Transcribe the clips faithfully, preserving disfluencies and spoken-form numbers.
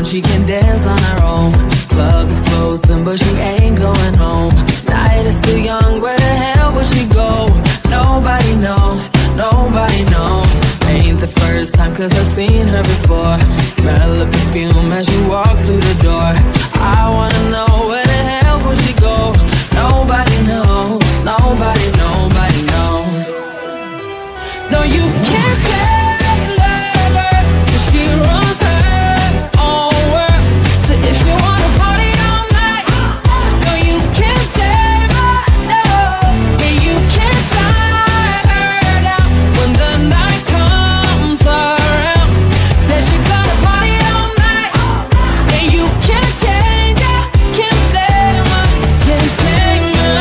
she can dance on her own. Club is closing, but she ain't going home. Night is still young, where the hell will she go? Nobody knows, nobody knows. Ain't the first time, cause I've seen her before. Smell of perfume as she walks through the door. I wanna know, where the hell will she go? Nobody knows, nobody, nobody knows. No, you can't tell her, cause she runs her own world. So if you wanna party all night, no, you can't tame her, no. And you can't tie her down when the night comes around. Says she gonna party all night, and you can't change her, can't blame her, can't tame her.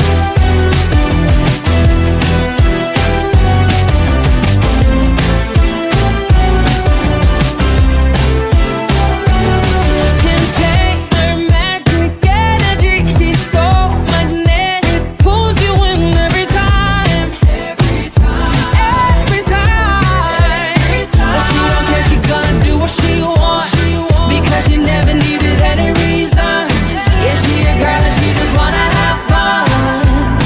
Can't take her magic energy. She's so magnetic, pulls you in every time, every time, every time. But she don't care, she gonna do what she wants, because she never needed any reason. Yeah, she a girl and she just wanna have fun.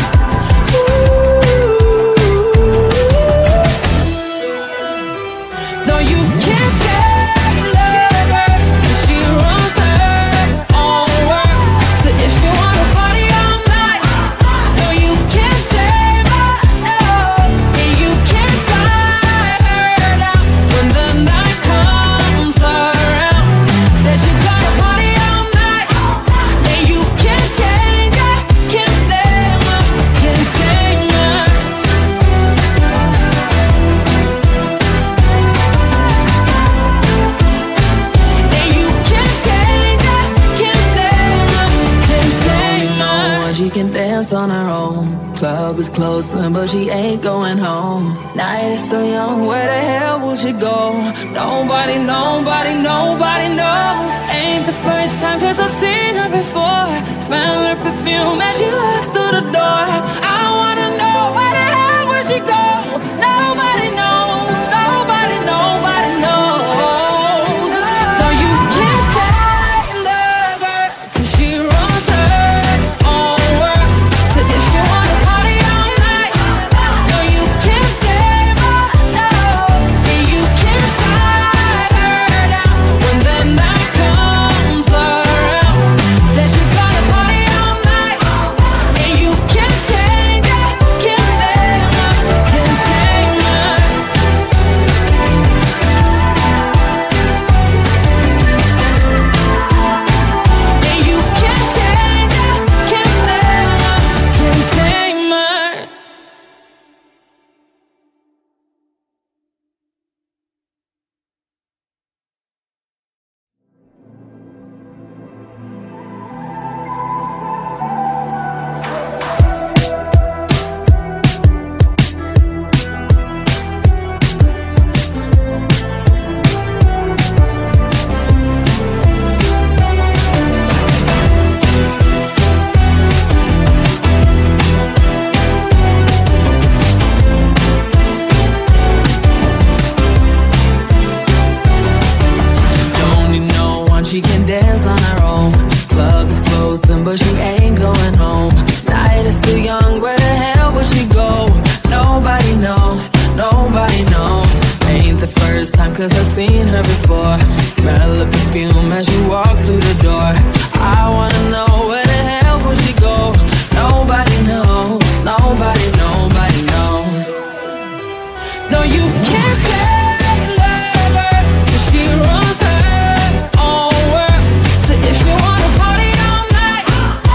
No, you can't tell her, cause she runs her own world. So if she wanna party all night, no, you can't tame her, no. And you can't tie her down when the night comes around. Said she gonna party all night, and you can't change her, can't blame her, can't tame her. And you can't change her, can't blame her, can't tame her. She can dance on her own. Club is closing, but she ain't going home. Night is still young, where the hell will she go? Nobody, nobody, nobody knows. Ain't the first time, cause I've seen her before. Smell her perfume as she walks through the door. I wanna know, where the hell will she go? Nobody knows, nobody, nobody knows. No, you can't tame the girl, cause she runs her own world. So if you wanna party all night, no, you can't tame her, no. And you can't tie her down when the night comes around. Said she gonna party all night, and you can't change her, can't blame her, can't tame her. And you can't change her, can't blame her, can't tame her. Don't need no one, she can dance on her own. Club is closing, but she ain't going home. Night is still young, where the hell will she go? Nobody knows, nobody knows. Ain't the first time, cause I've seen her before. Smell of perfume as she walks through the door. I wanna know, where the hell will she go? Nobody knows, nobody, nobody knows. No, you can't tell her, cause she runs her own world. So if you wanna party all night,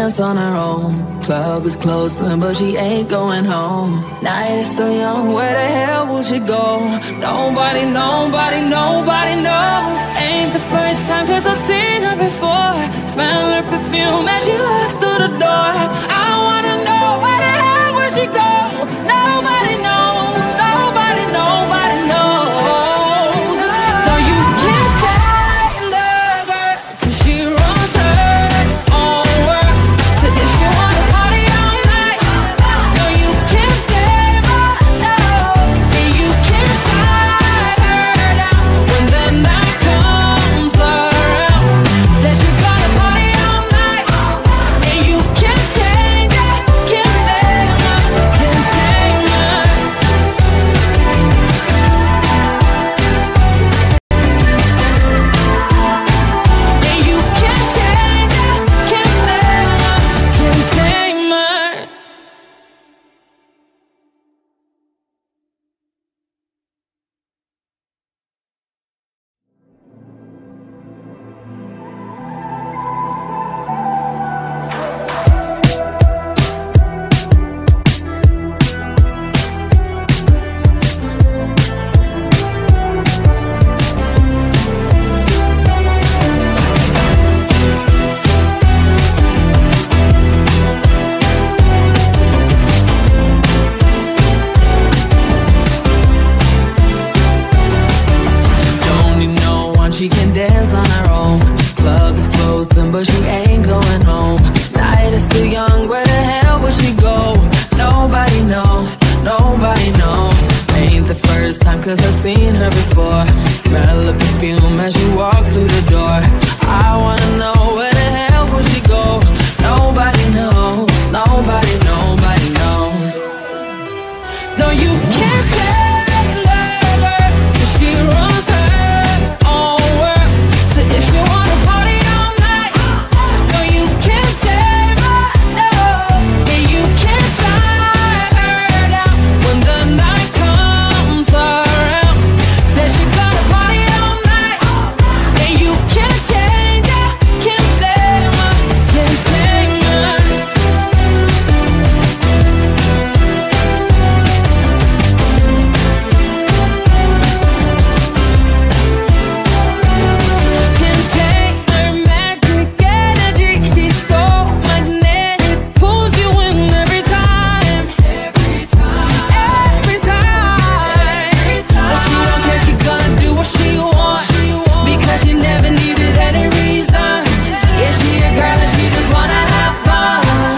dance on her own. Club is closing, but she ain't going home. Night is still young, where the hell will she go? Nobody, nobody, nobody knows. Ain't the first time, cause I've seen her before. Smell her perfume as she walks through the door. I wanna know, where the hell will she go? Nobody knows, nobody, nobody knows. No, you can't tame the girl, cause she runs her own world. So if you wanna party all night, no, you can't tame her, no. And you can't tie her down when the night comes around. Said you gonna party all night, and you can't change it, can't tame her, can't tame her. And you can't change it, can't tame her, can't tame her. Don't need no one, she can dance on her own. Club is closing, but she ain't going home. Night is still young, where the hell will she go? Nobody knows, nobody knows. Ain't the first time, cause I've seen her before. Smell the perfume as she walks through the door. I wanna know, where the hell will she go? Nobody knows, nobody, nobody knows. No, you can't tell her, cause she runs her own world. So if you wanna party all night, no, you can't tame her, no. And you can't tie her down when the night comes around. Said she gonna party all night, and you can't change it, can't tame her, can't tame her. Can't take her magic energy. She's so magnetic, pulls you in every time, every time, every time. But she don't care, she gonna do what she wants, because she never needed any reason. Yeah, she a girl and she just wanna have fun.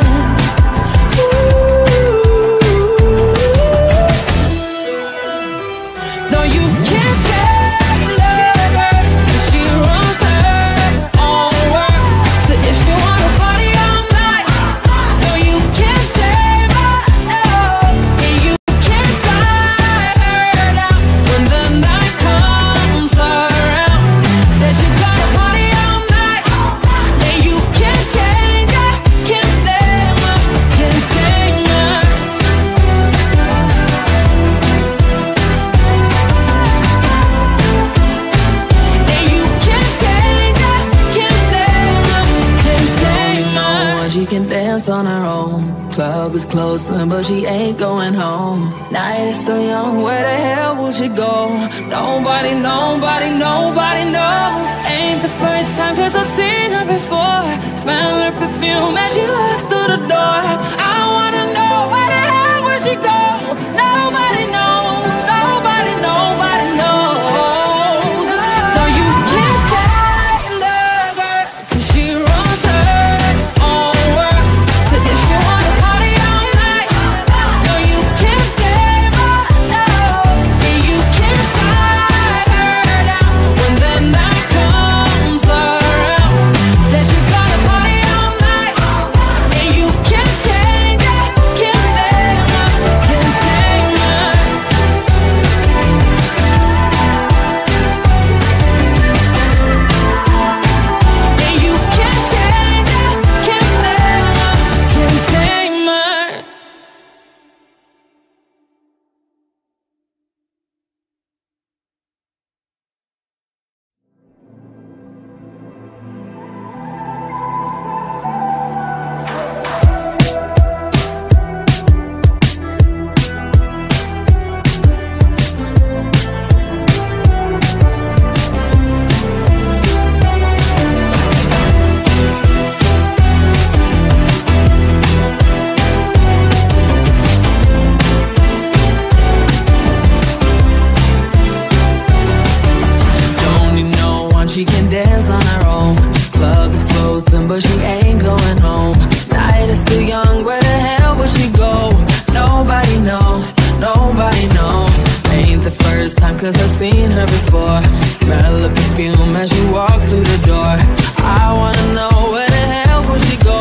No, you can't tell her, cause she runs her own world. So if she wanna party all night, no, you can't tame her, no. And you can't tie her down when the night comes around. Said she gonna party all night, and you can't change it, can't tame her, can't tame her. And you can't change it, can't tame her, can't tame her. She can dance on her own. Club is closing, but she ain't going home. Night is still young, where the hell will she go? Nobody, nobody, nobody knows. Ain't the first time, cause I've seen her before. Smell her perfume as she walks through the door. I wanna know, where the hell will she go? Nobody knows, nobody, nobody knows. No, you can't tame the girl, cause she runs her own world. So if you wanna party all night, no, you can't tame her, no. And you can't tie her down when the night comes around. Said you gonna party all night, and you can't change dance on her own. Club is closing, but she ain't going home. Night is still young, where the hell will she go? Nobody knows, nobody knows. Ain't the first time, cause I've seen her before. Smell of perfume as she walks through the door. I wanna know, where the hell will she go?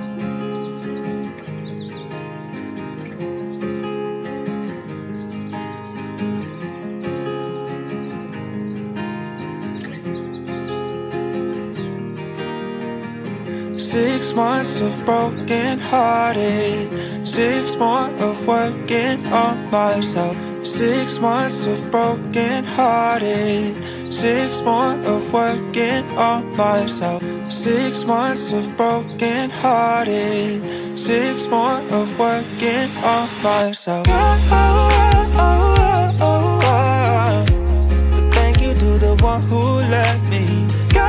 Six months of broken hearted, six more of working on myself. Six months of broken hearted, six more of working on myself. Six months of broken hearted, six more of working on myself. Oh, oh, oh, oh, oh. So thank you to the one who let me go.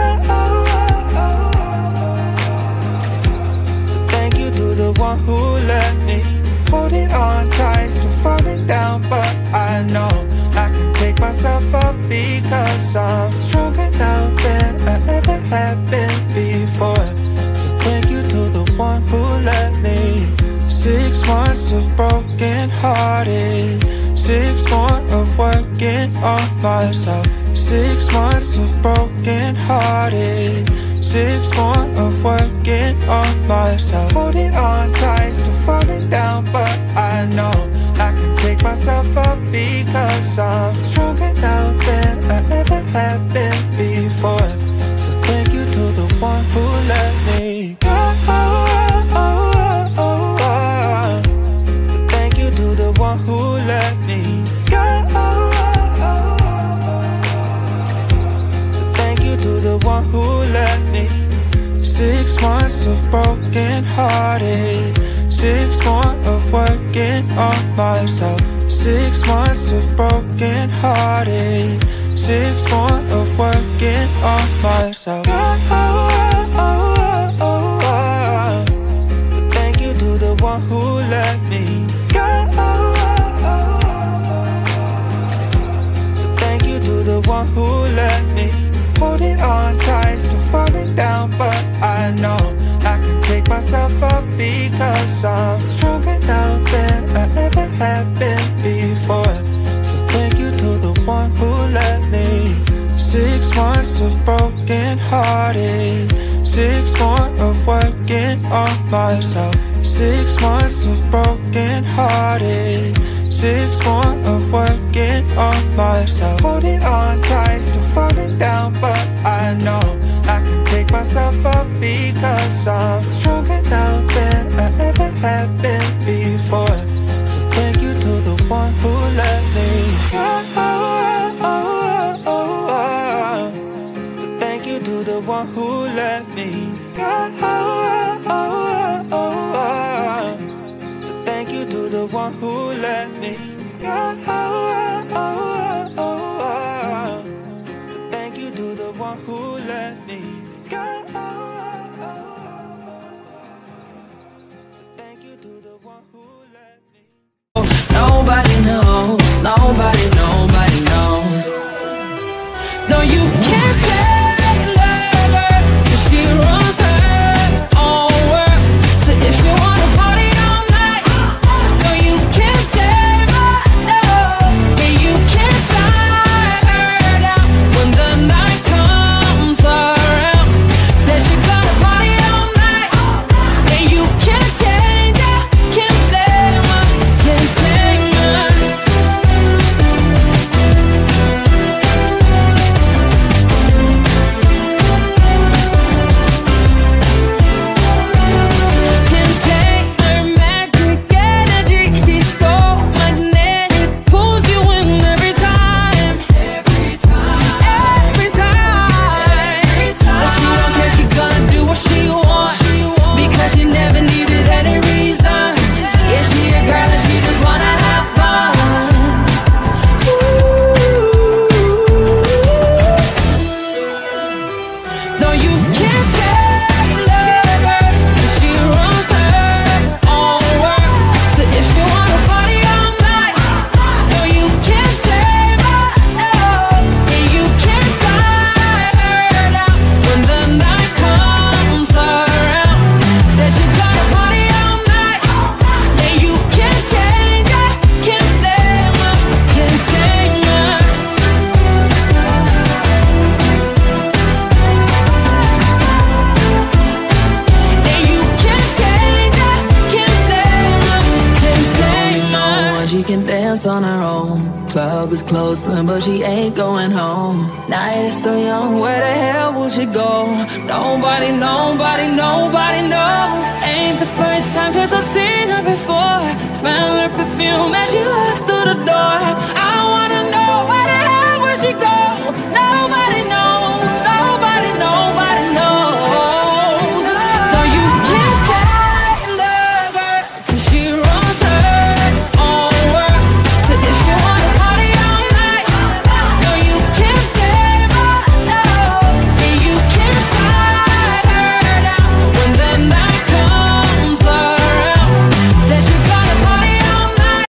To the one who let me hold it on tight, still falling down, but I know I can pick myself up because I'm stronger now than I ever have been before. So thank you to the one who let me. Six months of broken hearted, six more of working on myself. Six months of broken hearted, six more of working on myself. Holding on tight, still falling down, but I know I can pick myself up because I'm stronger now than I ever have been before. So thank you to the one who let me go. Oh, oh, oh, oh, oh. So thank you to the one who let me go. So thank you to the one who let me. Six months of broken hearted, six more of working on myself. Six months of broken hearted, six more of working on myself. Oh, oh, oh, oh, oh, oh. So thank you to the one who let me go. So thank you to the one who let me hold it on tight, still falling down, but I know I can pick myself up because I'm stronger now than I ever have been before. So thank you to the one who let me. Six months of broken hearted, six more of working on myself. Six months of broken hearted, six more of working on myself. Holding on tight, still falling down, but I know I can pick myself up because I'm stronger now than I ever have been before. So thank you to the one who let me go. Oh, oh, oh, oh, oh. So thank you to the one who let me go. Oh, oh, oh, oh, oh. So thank you to the one who let me go. Oh, oh, oh, oh. So thank you to the one who let me go. So thank you to the one who let me. Nobody knows, nobody, nobody knows. No, you can't tell her, cause she runs her own world. So if you wanna party all night, no, you can't tell her, no. And you can't tie her down when the night comes around. Said she gonna party all night, and you can't change her, can't blame her, can't tame her. club is closing, but she ain't going home. Night is still young, where the hell will she go? Nobody, nobody, nobody knows. Ain't the first time, cause I've seen her before. Smell her perfume as she walks through the door. I wanna know, where the hell will she go? Nobody knows, nobody, nobody knows. No, you can't tame the girl, cause she runs her own world. So if you wanna party all night, no, you can't tame her, no. And you can't tie her down when the night comes around. Said you gonna party all night.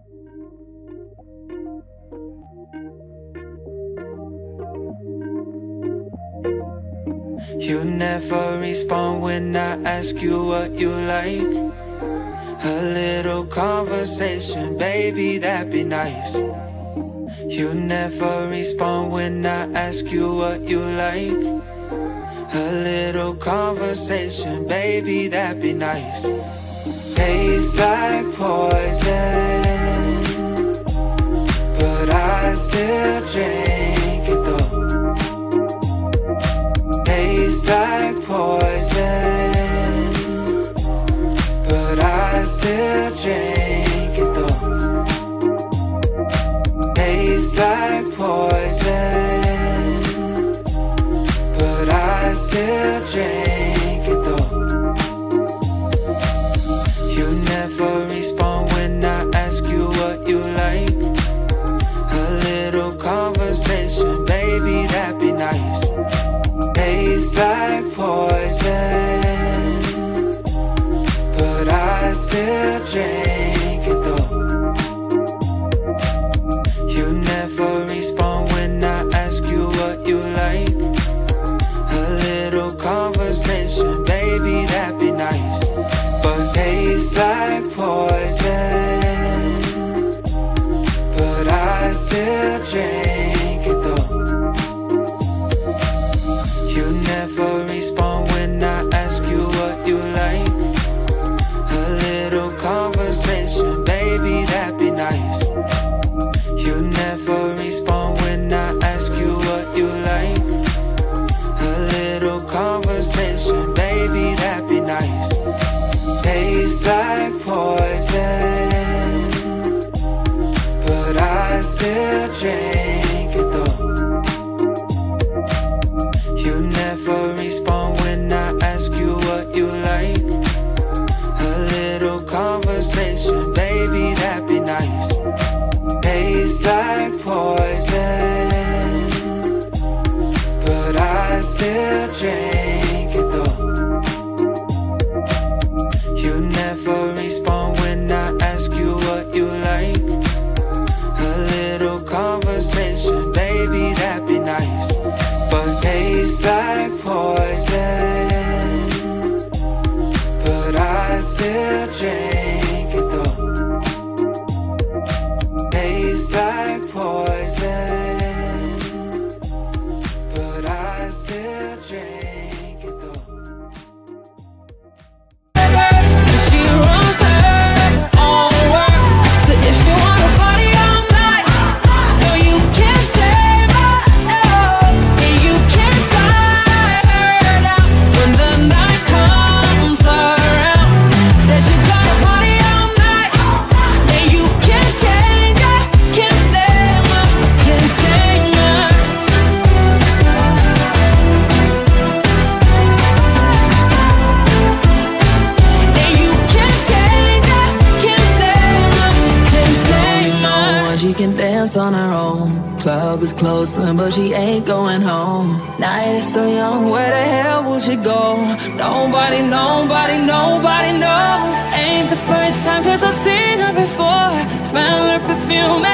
You never respond when I ask you what you like. A little conversation, baby, that'd be nice. You never respond when I ask you what you like. A little conversation, baby, that'd be nice. Tastes like poison, but I still drink it though. Tastes like poison, but I still drink it though. Tastes like poison, but I still drink it though. You never respond when I ask you what you like. A little conversation, baby, that'd be nice. Tastes like poison, but I still drink it though. You never respond when I ask you what you like. A little conversation, baby, that'd be nice. But tastes like poison, but I still drink it though. You never respond when I ask you what you like. A little conversation, baby, that'd be nice. You never respond when I ask you what you like. A little conversation, baby, that'd be nice. Tastes like poison, but I still drink it though. You never respond when I ask you what you like. A little conversation, baby, that'd be nice. Tastes like poison, but I still drink it though. You never respond when I ask you what you like. A little conversation, baby, that'd be nice. But tastes like poison, but I still drink it though. Tastes like poison, but I still drink it though. She runs her own world, so if she wanna party all night, no, you can't tame her, no, and you can't tie her down. When the night comes around, said she gonna party all night, and you can't change her, can't tame her, can't tame her. And you can't change her, can't tame her, can't tame her. She can dance on her own. Club is closing, but she ain't going home. Night is still young, where the hell will she go? Nobody, nobody, nobody knows. Ain't the first time, cause I've seen her before. Smell her perfume